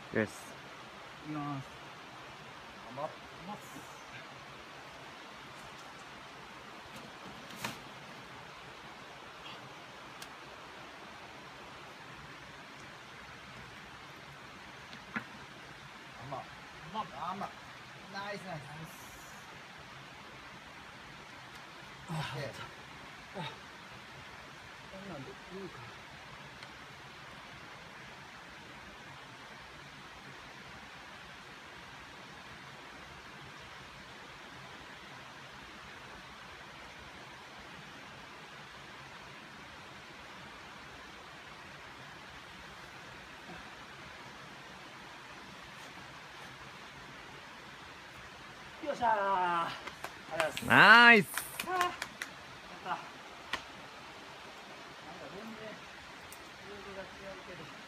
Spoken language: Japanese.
です。 いきます。 余ます。ナイスナイス。オッケー。 こんなんでいいか。よっしゃー。ありがとうございます。 ナイス。 やった。なんか全然ルールが違うけど。